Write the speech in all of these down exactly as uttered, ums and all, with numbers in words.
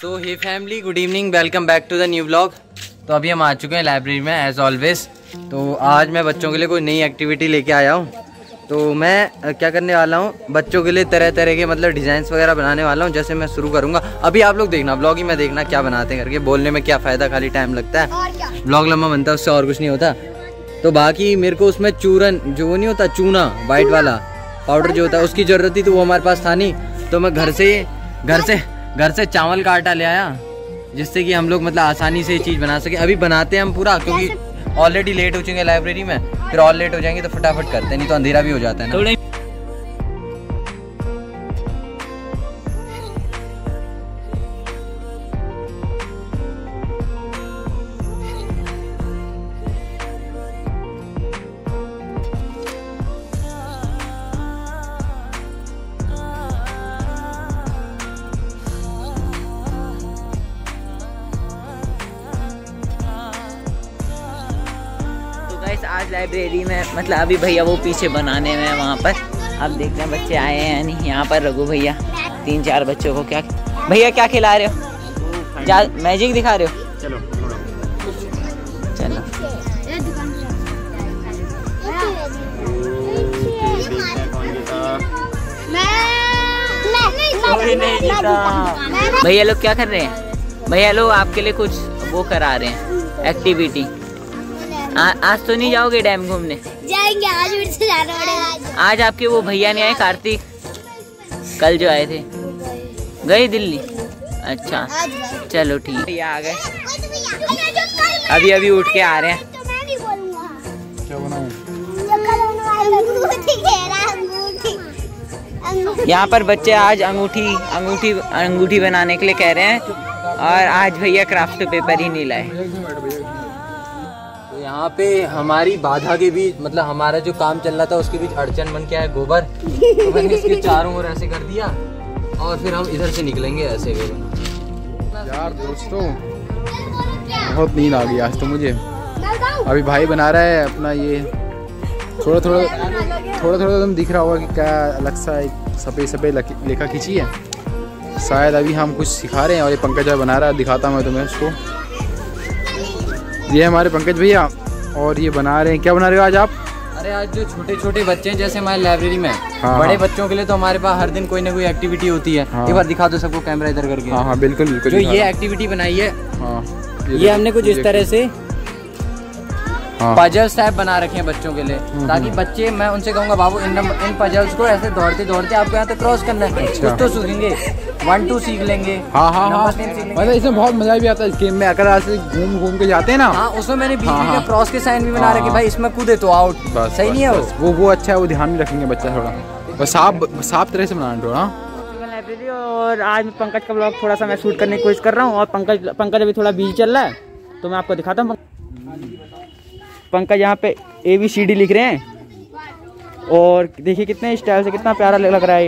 So hey family, good evening, welcome back to the new vlog. तो अभी हम आ चुके हैं लाइब्रेरी में एज ऑलवेज। तो आज मैं बच्चों के लिए कोई नई एक्टिविटी लेके आया हूँ। तो मैं क्या करने वाला हूँ, बच्चों के लिए तरह तरह के मतलब डिज़ाइंस वगैरह बनाने वाला हूँ। जैसे मैं शुरू करूँगा, अभी आप लोग देखना ब्लॉग ही में देखना क्या बनाते हैं करके। बोलने में क्या फ़ायदा, खाली टाइम लगता है, ब्लॉग लंबा बनता है, उससे और कुछ नहीं होता। तो बाकी मेरे को उसमें चूरन जो वो नहीं होता, चूना वाइट वाला पाउडर जो होता है, उसकी ज़रूरत थी। तो वो हमारे पास था नहीं, तो मैं घर से घर से घर से चावल का आटा ले आया, जिससे कि हम लोग मतलब आसानी से ये चीज़ बना सके। अभी बनाते हैं हम पूरा, क्योंकि ऑलरेडी लेट हो चुके हैं लाइब्रेरी में, फिर और लेट हो जाएंगे तो फटाफट करते हैं, नहीं तो अंधेरा भी हो जाता है ना। आज लाइब्रेरी में मतलब अभी भैया वो पीछे बनाने में वहाँ पर अब देखते हैं बच्चे आए हैं या नहीं। यहाँ पर रघु भैया तीन चार बच्चों को क्या भैया क्या खिला रहे हो, जा मैजिक दिखा रहे हो? चलो चलो भैया लोग क्या कर रहे हैं? भैया लोग आपके लिए कुछ वो करा रहे हैं एक्टिविटी। आ, आज तो नहीं जाओगे डैम घूमने? जाएंगे, आज फिर से जाना पड़ेगा। आज आपके वो भैया नहीं आए, कार्तिक कल जो आए थे, गए दिल्ली? अच्छा चलो ठीक है, आ गए अभी अभी उठ के आ रहे हैं। क्या बनाऊं? यहाँ पर बच्चे आज अंगूठी अंगूठी अंगूठी बनाने के लिए कह रहे हैं, और आज भैया क्राफ्ट पेपर ही नहीं लाए। यहाँ पे हमारी बाधा के बीच मतलब हमारा जो काम चल रहा था उसके बीच अड़चन बन के आया गोबर, तो मैंने इसके चारों ओर ऐसे कर दिया, और फिर हम इधर से निकलेंगे ऐसे। यार दोस्तों बहुत नींद आ गई आज तो मुझे। अभी भाई बना रहा है अपना ये, थोड़ा थोड़ा थोड़ा थोड़ा तुम दिख रहा होगा कि क्या अलग सा एक सफ़ेद सफ़ेद लेखा खींची है, शायद अभी हम कुछ सिखा रहे हैं। और ये पंकज भाई बना रहा है, दिखाता हूँ मैं तुम्हें उसको। ये हमारे पंकज भैया, और ये बना रहे हैं। क्या बना रहे हो आज आप? अरे आज जो छोटे छोटे बच्चे हैं जैसे हमारे लाइब्रेरी में, हाँ, बड़े हाँ। बच्चों के लिए तो हमारे पास हर दिन कोई ना कोई एक्टिविटी होती है। हाँ। एक बार दिखा दो सबको कैमरा इधर करके। हाँ हाँ बिल्कुल बिल्कुल। जो ये एक्टिविटी बनाई है, हाँ, ये, ये हमने कुछ इस तरह से हाँ। पजल्स टाइप बना रखे हैं बच्चों के लिए, ताकि बच्चे, मैं उनसे कहूँगा बाबू इन इन पजल्स को ऐसे दौड़ते दौड़ते आपको यहाँ तक क्रॉस करना है। अच्छा। कुछ तो सीखेंगे, वन टू सीख लेंगे। हाँ हाँ हाँ, मतलब इसमें बहुत मजा भी आता है इस गेम में। अगर ऐसे घूम घूम के जाते हैं ना, हाँ, उसमें मैंने बीच हाँ, में हाँ। क्रॉस के साइन भी बना रखे, भाई इसमें कूदे तो आउट, सही नहीं है वो वो अच्छा है, वो ध्यान में रखेंगे बच्चा थोड़ा, बस साफ साफ तरह से बनाना थोड़ा। लाइब्रेरी और आज पंकज का ब्लॉग थोड़ा सा मैं शूट करने की कोशिश कर रहा हूँ, और पंकज पंकज अभी थोड़ा बिजी चल रहा है, तो मैं आपको दिखाता हूँ। पंकज यहाँ पे ए बी सी डी लिख रहे हैं, और देखिए कितने स्टाइल से, कितना प्यारा लग रहा है।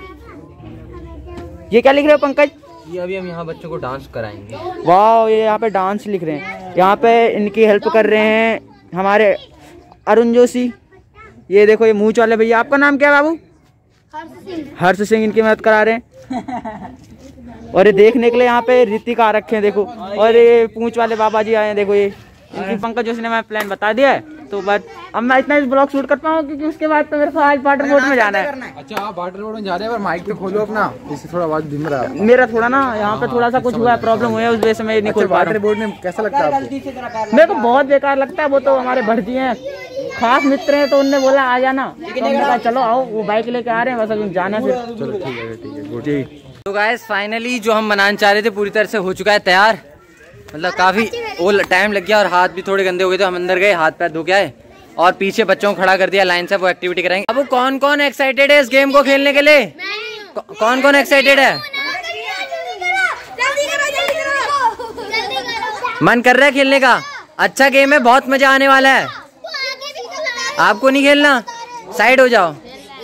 ये क्या लिख रहे हो पंकज? ये अभी हम यहाँ बच्चों को डांस कराएंगे। वाह, ये यहाँ पे डांस लिख रहे हैं। यहाँ पे इनकी हेल्प कर रहे हैं हमारे अरुण जोशी। ये देखो ये मूंछ वाले भैया, आपका नाम क्या है बाबू? हर्ष सिंह। इनकी मदद करा रहे हैं। और ये देखने के लिए यहाँ पे ऋतिका रखे हैं देखो, और ये पूंछ वाले बाबा जी आए हैं देखो। ये इनकी पंकज जोशी ने मैं प्लान बता दिया है, तो बस अब मैं इतना इस ब्लॉग शूट कर पाऊँ, क्योंकि उसके बाद तो मेरे को आज वाटर बोर्ड में जाना है। अच्छा आप वाटर बोर्ड में जा रहे हैं, पर माइक तो खोलो अपना, इससे थोड़ा आवाज धिम रहा है मेरा थोड़ा ना यहाँ पे थोड़ा सा कुछ हुआ है, प्रॉब्लम हुआ है, उस वजह से मैं नहीं खोल पा रहा हूँ। वाटर बोर्ड में कैसा लगता है आपको? मेरे को बहुत बेकार लगता है। वो तो हमारे भटजी हैं, खास मित्र हैं, तो उनने बोला आ जाना, तो हमने कहा चलो आओ, वो बाइक लेके आ रहे हैं, बस अभी जाना है। चलो ठीक है ठीक है गुड जी। तो गाइस फाइनली जो हम बनाना चाह रहे थे पूरी तरह से हो चुका है तैयार। मतलब काफी वो टाइम लग गया, और हाथ भी थोड़े गंदे हो गए, तो हम अंदर गए, हाथ पैर धो के आए, और पीछे बच्चों को खड़ा कर दिया लाइन से, वो एक्टिविटी कराएंगे। अब कौन कौन एक्साइटेड है इस गेम को खेलने के लिए? कौन कौन एक्साइटेड है? मन कर रहा है खेलने का? अच्छा गेम है, बहुत मजा आने वाला है। आपको नहीं खेलना? साइड हो जाओ।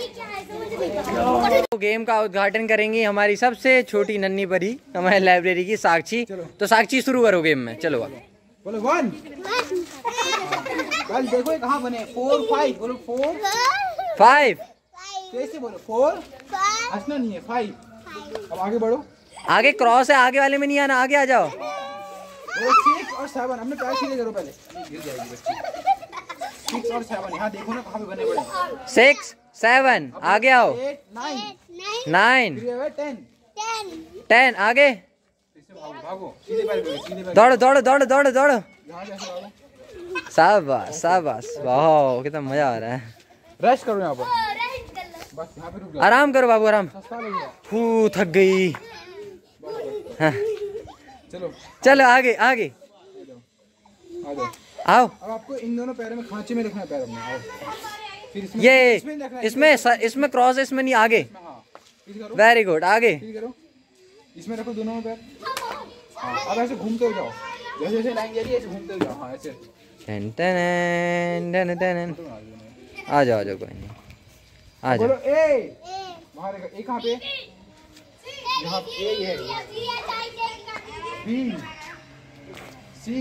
तो गेम का उद्घाटन करेंगी हमारी सबसे छोटी नन्ही परी हमारे लाइब्रेरी की साक्षी। तो साक्षी शुरू करो गेम में, चलो। बोलो वन। कल देखो कहाँ बने, फोर फाइव, बोलो फोर फाइव। कैसे बोलो? फोर हंसना नहीं है, फाइव। अब आगे बढ़ो। आगे क्रॉस है, आगे वाले में नहीं आना, आगे आ जाओ। सिक्स और सेवन अपने पैर सीधे करो पहले, गिर जाएगी बच्ची। सिक्स और सेवन यहाँ देखो ना कहाँ पे बने पड़े। सिक्स सेवन आगे आओ। Eight nine nine ten ten आगे भागो भागो सीधे पैर पे, सीधे पैर दौड़ो दौड़ो दौड़ो दौड़ो दौड़ो। यहाँ से ऐसे भागो। शाबाश शाबाश, वाह कितना मजा आ रहा है। रेस्ट करो यहाँ पर, बस यहाँ पे रुक जाओ। आराम करो बाबू आराम। सस्ता लगेगा। फू थक गई। हाँ। चलो चलो आगे आगे आ जाओ। आओ। अब आपको इन दोनों पैरों में खांचे में रखना है, पैर अपने। आओ फिर इसमें ये इसमें रखना है, इसमें इसमें क्रॉस, इसमें नहीं आगे। हाँ सीधे करो, वेरी गुड आगे। सीधे करो, इसमें रखो दोनों में पैर। हाँ अब ऐसे घूमते हो जाओ, जैसे जैसे लाइन जा रही है ऐसे घूमते हो जाओ। हाँ ऐसे टन टन टन टन। आ जाओ आ जाओ, कोई नहीं आ बोलो जाओ। ए, वहाँ देखो ए कहाँ पे, यहाँ पे ए है, बी सी,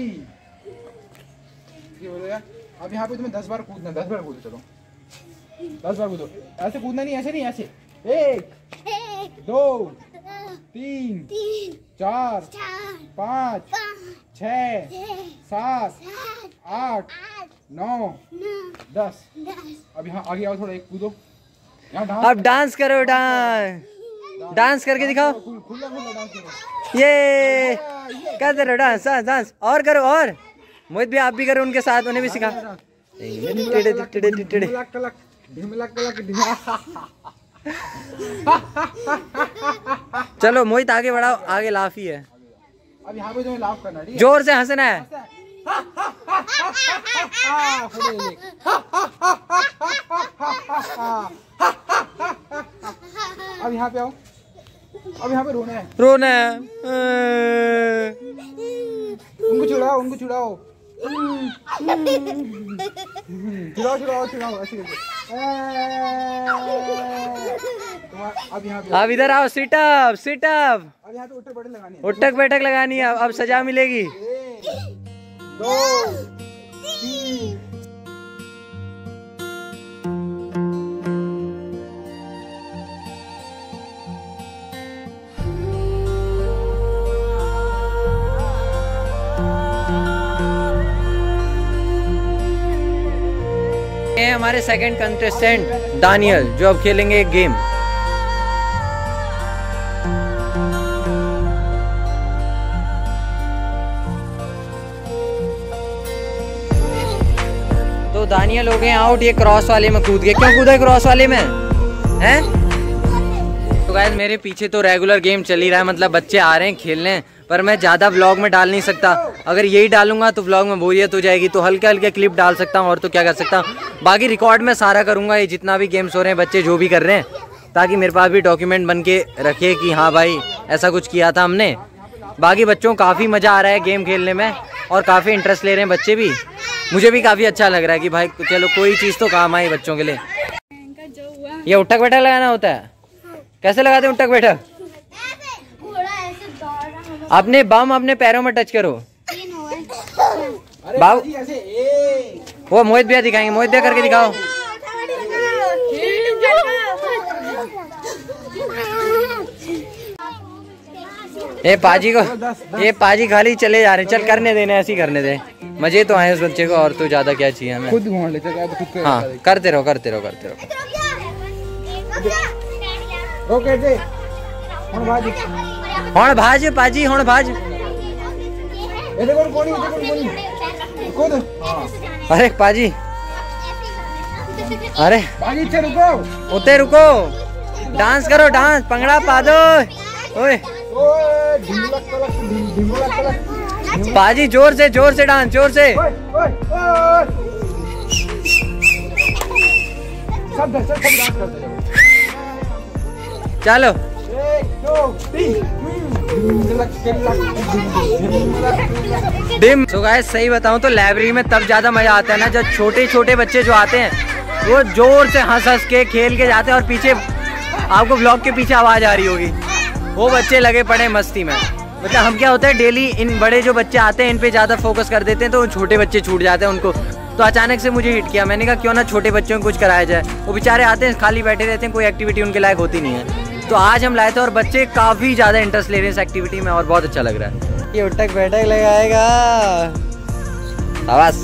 ये बोलो यार। अब यहाँ पे तुम्हें दस बार कूदना, दस बार कूदो। चलो दस बार कूदो, ऐसे कूदना नहीं, ऐसे नहीं, ऐसे। एक दो तीन चार पाँच छः सात आठ नौ दस। अब यहाँ आगे आओ थोड़ा, एक कूदो। यहाँ डांस, अब डांस करो, डांस डांस करके दिखाओ। खुला खुला डांस करो। ये करते रहो डांस डांस डांस, और करो और। मोहित भी आप भी करो उनके साथ, उन्हें भी सिखा। टिड़े टिड़े टिड़े। ढिमलक कलक, ढिमलक कलक, ढिमलक। चलो मोहित आगे बढ़ाओ, आगे लाफ ही है। अब यहाँ पे तुम्हें लाफ करना है, ठीक है? जोर से हंसना है। हाँ, फुटे देख। अब यहाँ पे आओ, अब यहाँ पे रोना है, रोना है। उनको छुड़ाओ, उनको छुड़ाओ, छुड़ाओ छुड़ाओ छुड़ाओ, ऐसे करके। अब यहाँ पे अब इधर आओ, सिटअप सिटअप। अब यहाँ पे उठक बैठक लगानी है। उठक बैठक लगानी है, अब सजा मिलेगी। एक, दो तीन। ये है हमारे सेकंड कंटेस्टेंट दानियल, जो अब खेलेंगे एक गेम। तो दानियल हो गए आउट, ये क्रॉस वाले में कूद गए। क्यों कूदा क्रॉस वाले में हैं? तो गाइस मेरे पीछे तो रेगुलर गेम चल ही रहा है, मतलब बच्चे आ रहे हैं खेलने, पर मैं ज़्यादा व्लॉग में डाल नहीं सकता। अगर यही डालूंगा तो व्लॉग में बोरियत हो जाएगी, तो हल्के हल्के क्लिप डाल सकता हूँ, और तो क्या कर सकता हूँ। बाकी रिकॉर्ड में सारा करूँगा, ये जितना भी गेम्स हो रहे हैं, बच्चे जो भी कर रहे हैं, ताकि मेरे पास भी डॉक्यूमेंट बन के रखे कि हाँ भाई ऐसा कुछ किया था हमने। बाकी बच्चों को काफ़ी मज़ा आ रहा है गेम खेलने में, और काफ़ी इंटरेस्ट ले रहे हैं बच्चे भी। मुझे भी काफ़ी अच्छा लग रहा है कि भाई चलो कोई चीज़ तो काम आई बच्चों के लिए। ये उठक बैठक लगाना होता है, कैसे लगाते हैं उठक बैठक? अपने बम अपने पैरों में टच करो। बाबू वो मोहित भैया दिखाएंगे, मोहित भैया करके दिखाओ। ये पाजी को, ये पाजी खाली चले जा रहे हैं। चल करने देने, ऐसे ही करने दे, मजे तो आए उस बच्चे को, और तो ज्यादा क्या चाहिए हमें। खुद घूम लेते हैं, खुद को। हाँ करते रहो करते रहो करते रहो। ओके दे ਹੁਣ भाजी ਹੁਣ भाज पाजी ਹੁਣ भाज। ਇਹਦੇ ਕੋਲ ਕੋਣੀ, ਇਹਦੇ ਕੋਲ ਕੋਣੀ खुद। हां अरे पाजी, अरे भाजी इधर रुको, उते रुको, डांस करो, डांस पंगड़ा पा दो। ओए ओए ढिमलक कलक, ढिमलक कलक। पाजी जोर से जोर से डांस, जोर से। ओए ओए ओए सब सब सब डांस करते हैं। चलो एक दो तीन। डिम। सो गाइस सही बताऊं तो लाइब्रेरी में तब ज्यादा मजा आता है ना, जब छोटे छोटे बच्चे जो आते हैं वो जोर से हंस हंस के खेल के जाते हैं, और पीछे आपको ब्लॉग के पीछे आवाज आ रही होगी, वो बच्चे लगे पड़े मस्ती में। मतलब हम क्या होता है, डेली इन बड़े जो बच्चे आते हैं इन पे ज्यादा फोकस कर देते हैं, तो छोटे बच्चे छूट जाते हैं उनको। तो अचानक से मुझे हिट किया, मैंने कहा क्यों ना छोटे बच्चों को कुछ कराया जाए। वो बेचारे आते हैं खाली बैठे रहते हैं, कोई एक्टिविटी उनके लायक होती नहीं है। तो आज हम लाए थे और बच्चे काफ़ी ज़्यादा इंटरेस्ट ले रहे हैं इस एक्टिविटी में और बहुत अच्छा लग रहा है। ये उठक बैठक लगाएगा आवाज।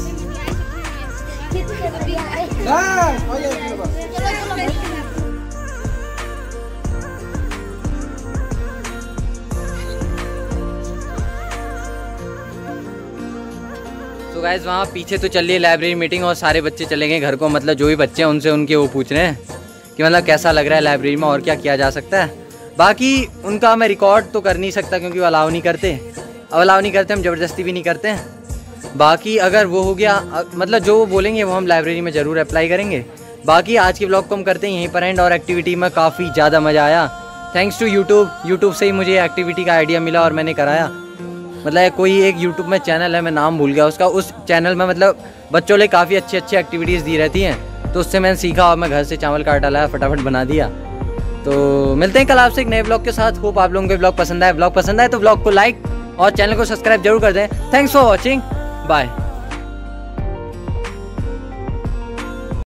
तो गाइस वहाँ पीछे तो चल रही है लाइब्रेरी मीटिंग और सारे बच्चे चले गए घर को, मतलब जो भी बच्चे हैं उनसे उनके वो पूछ रहे हैं कि मतलब कैसा लग रहा है लाइब्रेरी में और क्या किया जा सकता है। बाकी उनका मैं रिकॉर्ड तो कर नहीं सकता क्योंकि वो अलाउ नहीं करते, अब अलाउ नहीं करते हम ज़बरदस्ती भी नहीं करते हैं। बाकी अगर वो हो गया मतलब जो वो बोलेंगे वो हम लाइब्रेरी में ज़रूर अप्लाई करेंगे। बाकी आज के ब्लॉग को हम करते हैं यहीं पर एंड और एक्टिविटी में काफ़ी ज़्यादा मज़ा आया थैंक्स टू यूट्यूब। यूट्यूब से ही मुझे एक्टिविटी का आइडिया मिला और मैंने कराया। मतलब कोई एक यूट्यूब में चैनल है, मैं नाम भूल गया उसका, उस चैनल में मतलब बच्चों लिए काफ़ी अच्छी अच्छी एक्टिविटीज़ दी रहती हैं, तो उससे मैंने सीखा और मैं घर से चावल का आटा लाया, फटाफट बना दिया। तो मिलते हैं कल आपसे एक नए ब्लॉग के साथ। होप आप लोगों को ब्लॉग पसंद आए। ब्लॉग पसंद आए तो ब्लॉग को लाइक और चैनल को सब्सक्राइब जरूर कर दें। Thanks for watching, bye.